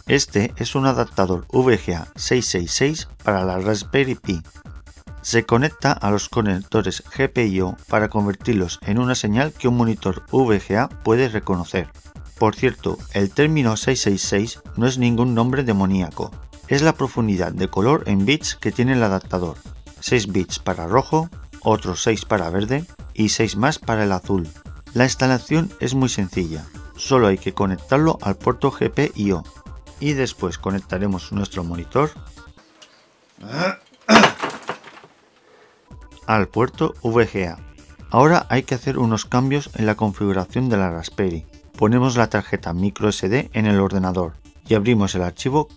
Este es un adaptador VGA 666 para la Raspberry Pi. Se conecta a los conectores GPIO para convertirlos en una señal que un monitor VGA puede reconocer. Por cierto, el término 666 no es ningún nombre demoníaco, es la profundidad de color en bits que tiene el adaptador. 6 bits para rojo, otros 6 para verde y 6 más para el azul. La instalación es muy sencilla, solo hay que conectarlo al puerto GPIO y después conectaremos nuestro monitor al puerto VGA. Ahora hay que hacer unos cambios en la configuración de la Raspberry. Ponemos la tarjeta microSD en el ordenador y abrimos el archivo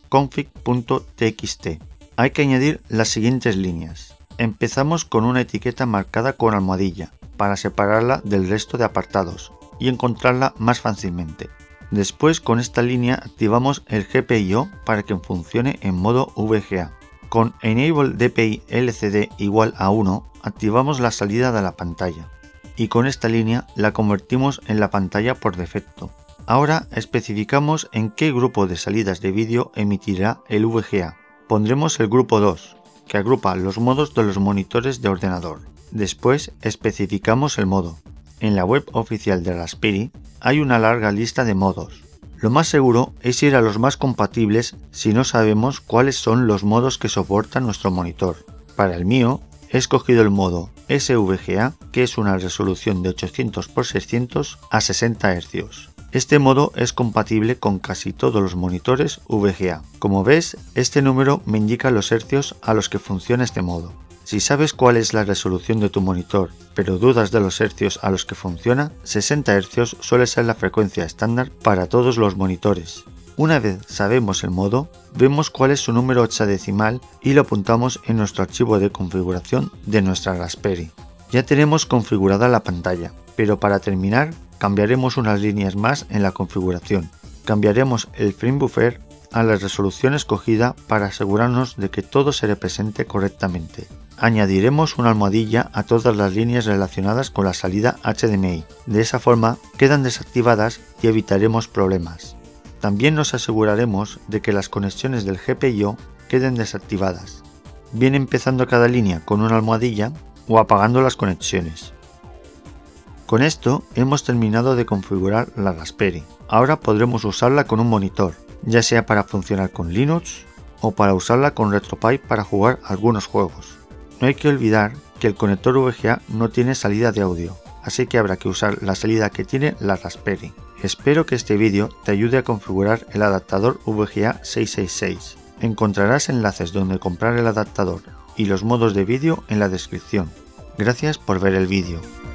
config.txt. Hay que añadir las siguientes líneas. Empezamos con una etiqueta marcada con almohadilla para separarla del resto de apartados y encontrarla más fácilmente. Después, con esta línea activamos el GPIO para que funcione en modo VGA. Con Enable DPI LCD igual a 1 activamos la salida de la pantalla y con esta línea la convertimos en la pantalla por defecto. Ahora especificamos en qué grupo de salidas de vídeo emitirá el VGA. Pondremos el grupo 2, que agrupa los modos de los monitores de ordenador. Después especificamos el modo. En la web oficial de Raspberry hay una larga lista de modos. Lo más seguro es ir a los más compatibles si no sabemos cuáles son los modos que soporta nuestro monitor. Para el mío he escogido el modo SVGA, que es una resolución de 800x600 a 60 Hz. Este modo es compatible con casi todos los monitores VGA. Como ves, este número me indica los hercios a los que funciona este modo. Si sabes cuál es la resolución de tu monitor, pero dudas de los hercios a los que funciona, 60 Hz suele ser la frecuencia estándar para todos los monitores. Una vez sabemos el modo, vemos cuál es su número hexadecimal y lo apuntamos en nuestro archivo de configuración de nuestra Raspberry. Ya tenemos configurada la pantalla, pero para terminar cambiaremos unas líneas más en la configuración. Cambiaremos el frame buffer a la resolución escogida para asegurarnos de que todo se represente correctamente. Añadiremos una almohadilla a todas las líneas relacionadas con la salida HDMI. De esa forma quedan desactivadas y evitaremos problemas. También nos aseguraremos de que las conexiones del GPIO queden desactivadas, bien empezando cada línea con una almohadilla o apagando las conexiones. Con esto hemos terminado de configurar la Raspberry. Ahora podremos usarla con un monitor, ya sea para funcionar con Linux o para usarla con RetroPie para jugar algunos juegos. No hay que olvidar que el conector VGA no tiene salida de audio, así que habrá que usar la salida que tiene la Raspberry. Espero que este vídeo te ayude a configurar el adaptador VGA 666. Encontrarás enlaces donde comprar el adaptador y los modos de vídeo en la descripción. Gracias por ver el vídeo.